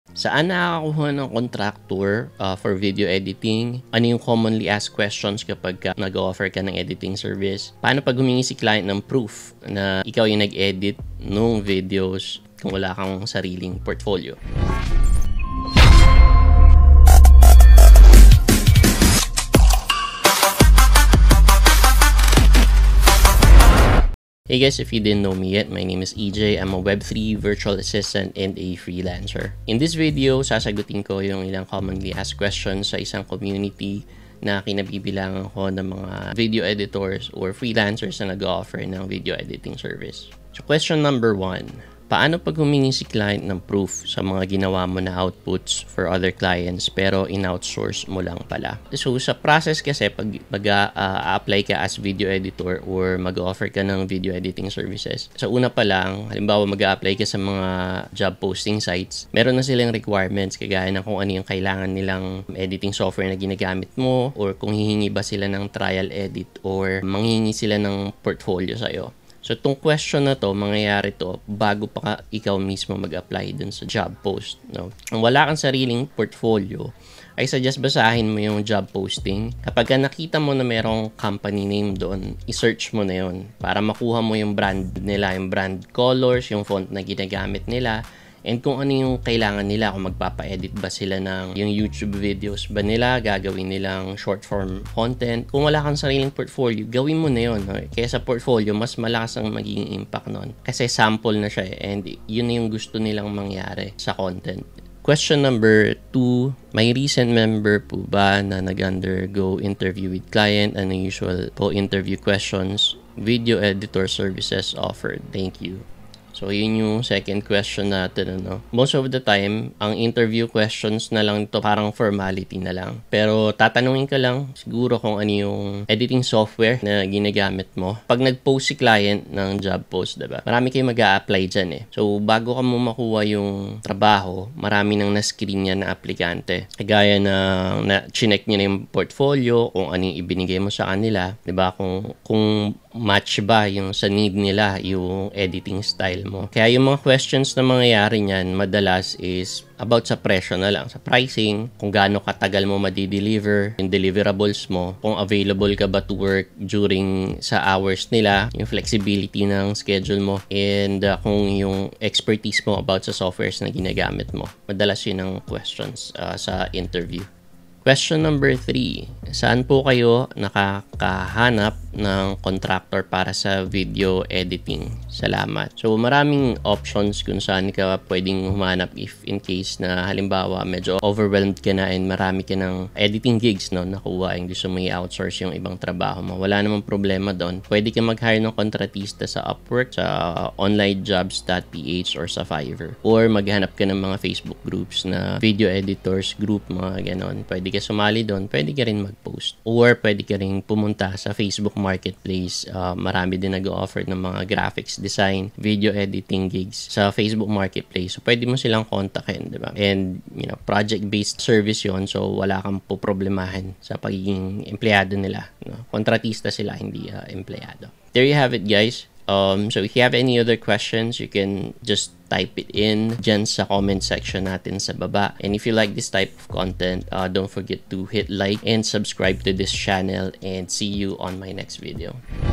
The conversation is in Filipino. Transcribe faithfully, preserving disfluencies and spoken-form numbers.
Saan nakakakuha ng contractor uh, for video editing? Ano yung commonly asked questions kapag ka nag-offer ka ng editing service? Paano pag humingi si client ng proof na ikaw yung nag-edit nung videos kung wala kang sariling portfolio? Hey guys, if you didn't know me yet, my name is E J. I'm a web three virtual assistant and a freelancer. In this video, sasagutin ko yung ilang commonly asked questions sa isang community na kinabibilangan ko ng mga video editors or freelancers na nag-offer ng video editing service. So question number one, paano pag humingi si client ng proof sa mga ginawa mo na outputs for other clients pero in-outsource mo lang pala? So sa process kasi pag mag-apply ka as video editor or mag-offer ka ng video editing services, sa una pa lang, halimbawa mag-apply ka sa mga job posting sites, meron na silang requirements kagaya ng kung ano yung kailangan nilang editing software na ginagamit mo or kung hihingi ba sila ng trial edit or manghihingi sila ng portfolio sa'yo. So, itong question na to, mangyayari to bago pa ka ikaw mismo mag-apply dun sa job post. No? Kung wala kang sariling portfolio, ay suggest basahin mo yung job posting. Kapag ka nakita mo na merong company name doon, i-search mo na yun para makuha mo yung brand nila, yung brand colors, yung font na ginagamit nila, and kung ano yung kailangan nila, kung magpapa-edit ba sila ng yung YouTube videos ba nila, gagawin nilang short form content. Kung wala kang sariling portfolio, gawin mo na yun. Okay? Kaya sa portfolio, mas malakas ang magiging impact nun. Kasi sample na siya eh, and yun na yung gusto nilang mangyari sa content. Question number two, may recent member po ba na nag-undergo interview with client? Ano usual po interview questions? Video editor services offered. Thank you. So, yun yung second question natin, ano. Most of the time, ang interview questions na lang ito parang formality na lang. Pero, tatanungin ka lang siguro kung ano yung editing software na ginagamit mo. Pag nag-post si client ng job post, diba? Marami kayong mag-a-apply dyan eh. So, bago ka mo makuha yung trabaho, marami nang na-screen yan na aplikante. Kagaya na, na chinek niya na yung portfolio, kung ano yung ibinigay mo sa kanila, diba? Kung, kung match ba yung sa need nila yung editing style mo. Kaya yung mga questions na mangyayari niyan madalas is about sa presyo na lang, sa pricing, kung gaano katagal mo madi-deliver, yung deliverables mo, kung available ka ba to work during sa hours nila, yung flexibility ng schedule mo, and uh, kung yung expertise mo about sa softwares na ginagamit mo. Madalas yun ang questions uh, sa interview. Question number three, saan po kayo nakakahanap ng contractor para sa video editing? Salamat. So, maraming options kung saan ka pwedeng humanap if in case na halimbawa medyo overwhelmed ka na and marami ka ng editing gigs, no, nakuha and gusto mo i-outsource yung ibang trabaho mo. Wala namang problema doon. Pwede ka mag-hire ng kontratista sa Upwork, sa onlinejobs dot p h or sa Fiverr. Or maghanap ka ng mga Facebook groups na video editors group, mga ganon. Pwede ka sumali doon, pwede ka rin mag-post. Or pwede ka rin pumunta sa Facebook Marketplace. Uh, marami din nag-offer ng mga graphics design, video editing gigs sa Facebook Marketplace. So, pwede mo silang kontakin, di ba? And, you know, project-based service yon, so wala kang poproblemahin sa pagiging empleyado nila. No? Kontratista sila, hindi uh, empleyado. There you have it, guys. Um, so if you have any other questions, you can just type it in dyan sa comment section natin sa baba. And if you like this type of content, uh, don't forget to hit like and subscribe to this channel, and see you on my next video.